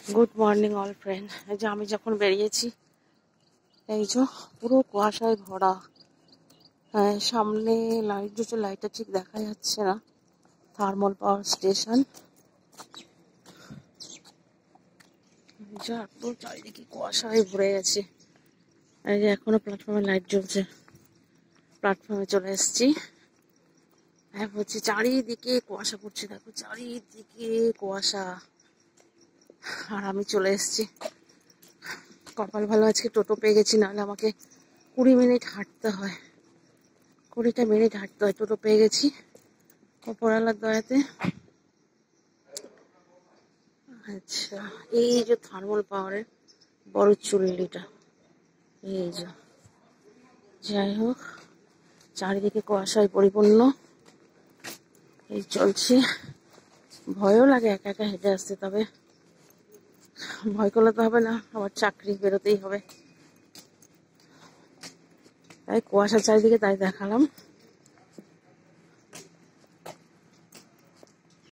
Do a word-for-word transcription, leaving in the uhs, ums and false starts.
Good morning all friend. এই যে আমি যখন বেরিয়েছি, এই যে পুরো কুয়াশায় ভরা। হ্যাঁ, সামনে লাইট জ্বলছে, লাইটটা ঠিক দেখা যাচ্ছে না। Thermal power station. পুরো চারিদিকে কুয়াশায় ভরে গেছে। এই যে এখনো প্ল্যাটফর্মে লাইট জ্বলছে। প্ল্যাটফর্মে চলে এসেছি। হ্যাঁ, বলছি চারিদিকে কুয়াশা পড়ছে, দেখো চারিদিকে কুয়াশা। আর আমি চলে এসেছি। কপাল ভালো, আজকে টোটো পেয়ে গেছি, নাহলে আমাকে কুড়ি মিনিট হাঁটতে হয়। কুড়িটা মিনিট হাঁটতে হয়, টোটো পেয়ে গেছি ওপরওয়ালার দয়াতে। আচ্ছা, এই যে থার্মাল পাওয়ারের বড় চুল্লিটা, এই যে। যাই হোক, চারিদিকে কুয়াশায় পরিপূর্ণ। এই চলছে। ভয়ও লাগে একা একা হেঁটে আসতে, তবে ভয় করলে তো হবে না, আমার চাকরি বেরোতেই হবে। তাই কুয়াশা চারিদিকে, তাই দেখালাম।